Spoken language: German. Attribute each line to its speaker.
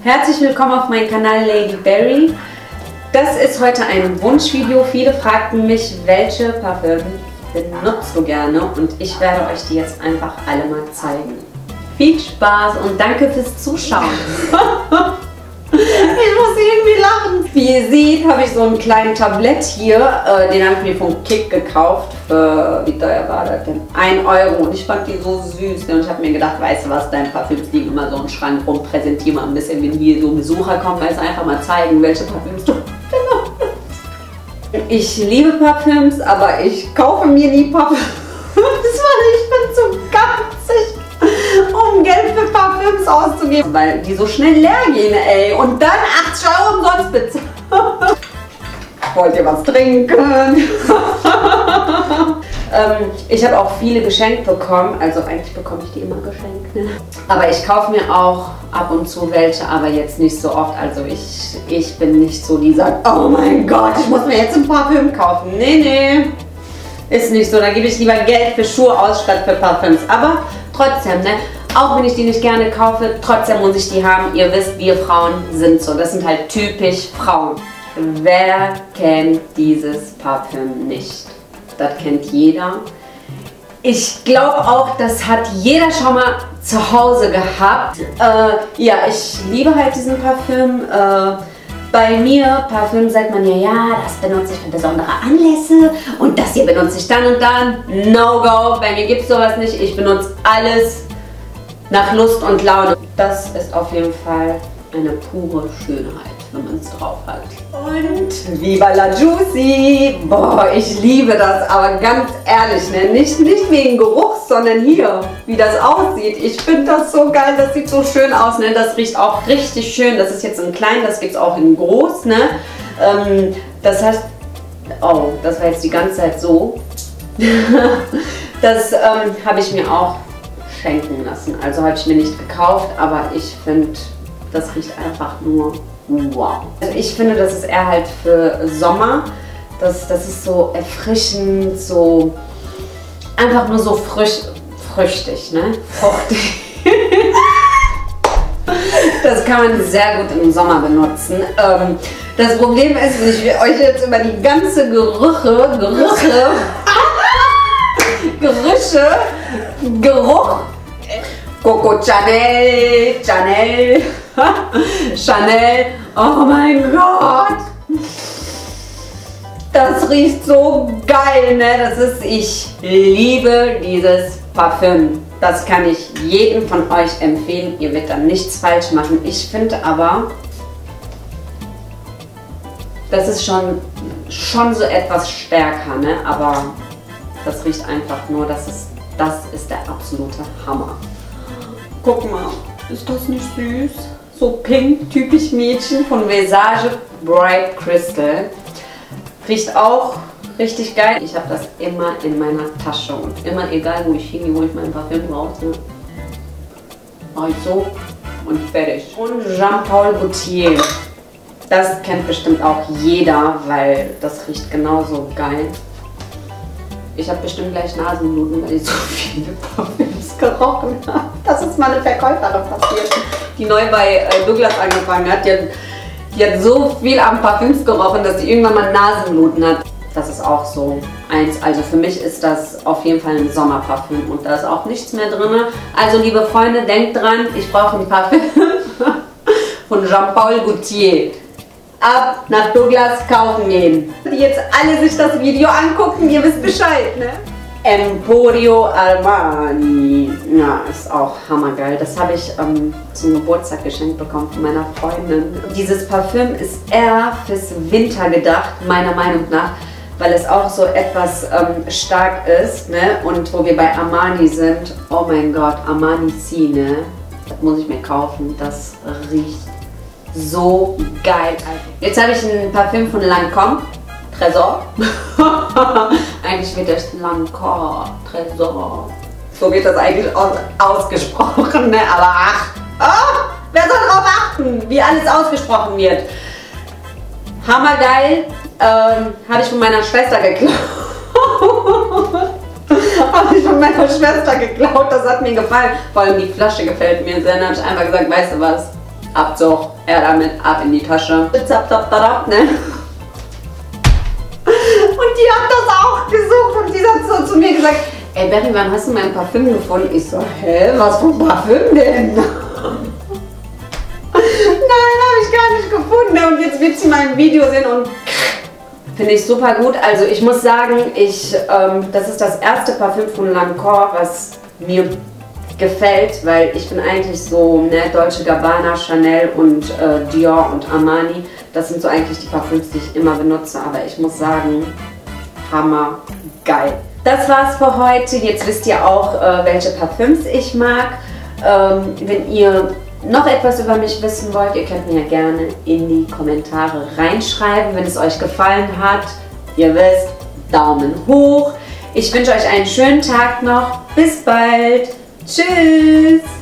Speaker 1: Herzlich willkommen auf meinem Kanal Lady Berry. Das ist heute ein Wunschvideo. Viele fragten mich, welche Parfüm benutzt du gerne, und ich werde euch die jetzt einfach alle mal zeigen. Viel Spaß und danke fürs Zuschauen. Ich muss irgendwie lachen. Wie ihr seht, habe ich so einen kleinen Tablett hier. Den habe ich mir vom Kick gekauft. Wie teuer war das denn? 1 Euro. Und ich fand die so süß. Und ich habe mir gedacht, weißt du was, deine Parfüms liegen immer so im Schrank rum. Präsentiere mal ein bisschen, wenn hier so Besucher kommen, weil es einfach mal zeigen, welche Parfüms du benutzt. Ich liebe Parfüms, aber ich kaufe mir nie Parfüms, weil ich bin zu geizig, um Geld für Parfüms auszugeben, weil die so schnell leer gehen, ey. Und dann 80 Euro umsonst bezahlen. Wollt ihr was trinken? Ich habe auch viele geschenkt bekommen, also eigentlich bekomme ich die immer geschenkt, ne? Aber ich kaufe mir auch ab und zu welche, aber jetzt nicht so oft. Also ich bin nicht so, die sagt, oh mein Gott, ich muss mir jetzt ein Parfüm kaufen. Nee, ist nicht so. Da gebe ich lieber Geld für Schuhe aus statt für Parfüms. Aber trotzdem, ne? Auch wenn ich die nicht gerne kaufe, trotzdem muss ich die haben. Ihr wisst, wir Frauen sind so. Das sind halt typisch Frauen. Wer kennt dieses Parfüm nicht? Das kennt jeder. Ich glaube auch, das hat jeder schon mal zu Hause gehabt. Ja, ich liebe halt diesen Parfüm. Bei mir, Parfüm sagt man ja, das benutze ich für besondere Anlässe und das hier benutze ich dann und dann. No go, bei mir gibt es sowas nicht. Ich benutze alles nach Lust und Laune. Das ist auf jeden Fall eine pure Schönheit, wenn man es drauf hat. Und Viva la Juicy! Boah, ich liebe das, aber ganz ehrlich, ne? Nicht wegen Geruch, sondern hier, wie das aussieht. Ich finde das so geil, das sieht so schön aus, ne? Das riecht auch richtig schön. Das ist jetzt in klein, das gibt es auch in groß, ne? Das heißt, oh, das war jetzt die ganze Zeit so. Das habe ich mir auch schenken lassen. Also habe ich mir nicht gekauft, aber ich finde, das riecht einfach nur wow. Also ich finde, das ist eher halt für Sommer. Das ist so erfrischend, so einfach nur so früchtig, ne? Fruchtig. Das kann man sehr gut im Sommer benutzen. Das Problem ist, wenn ich euch jetzt über die ganze Geruch, Coco Chanel, Chanel, oh mein Gott, das riecht so geil, ne? Ich liebe dieses Parfüm. Das kann ich jedem von euch empfehlen. Ihr werdet dann nichts falsch machen. Ich finde aber, das ist schon so etwas stärker, ne? Aber das riecht einfach nur, das ist der absolute Hammer. Guck mal, ist das nicht süß? So pink, typisch Mädchen von Visage Bright Crystal. Riecht auch richtig geil. Ich habe das immer in meiner Tasche und immer, egal wo ich hingehe, wo ich mein Parfüm brauche, mache ich so und fertig. Und Jean Paul Gaultier. Das kennt bestimmt auch jeder, weil das riecht genauso geil. Ich habe bestimmt gleich Nasenbluten, weil ich so viele Parfüms gerochen habe. Das ist mal eine Verkäuferin passiert, die neu bei Douglas angefangen hat. Die hat so viel am Parfüms gerochen, dass sie irgendwann mal Nasenbluten hat. Das ist auch so eins. Also für mich ist das auf jeden Fall ein Sommerparfüm und da ist auch nichts mehr drin. Also liebe Freunde, denkt dran, ich brauche ein Parfüm von Jean Paul Gaultier. Ab nach Douglas kaufen gehen. Die jetzt alle sich das Video angucken, ihr wisst Bescheid, ne? Emporio Armani. Ja, ist auch hammergeil. Das habe ich zum Geburtstag geschenkt bekommen von meiner Freundin. Dieses Parfüm ist eher fürs Winter gedacht, meiner Meinung nach, weil es auch so etwas stark ist, ne? Und wo wir bei Armani sind, oh mein Gott, Armani C, ne? Das muss ich mir kaufen, das riecht so geil. Jetzt habe ich ein Parfüm von Lancôme, Tresor. Eigentlich wird das Lancôme, Tresor. So wird das eigentlich ausgesprochen, ne? Aber wer soll darauf achten, wie alles ausgesprochen wird? Hammergeil. Habe ich von meiner Schwester geklaut. Habe ich von meiner Schwester geklaut, das hat mir gefallen. Vor allem die Flasche gefällt mir sehr. Dann habe ich einfach gesagt, weißt du was? Abzug, er damit, ab in die Tasche. Zap, zap, zap, ne? Und die hat das auch gesucht und die hat so zu mir gesagt, ey Berry, wann hast du mein Parfüm gefunden? Ich so, hä, was für ein Parfüm denn? Nein, habe ich gar nicht gefunden und jetzt wird sie mal im Video sehen und finde ich super gut. Also ich muss sagen, das ist das erste Parfüm von Lancôme, was mir gefällt, weil ich bin eigentlich so, ne, Dolce Gabbana, Chanel und Dior und Armani. Das sind so eigentlich die Parfüms, die ich immer benutze, aber ich muss sagen, hammer geil. Das war's für heute. Jetzt wisst ihr auch, welche Parfüms ich mag. Wenn ihr noch etwas über mich wissen wollt, ihr könnt mir gerne in die Kommentare reinschreiben. Wenn es euch gefallen hat, ihr wisst, Daumen hoch. Ich wünsche euch einen schönen Tag noch. Bis bald. Tschüss.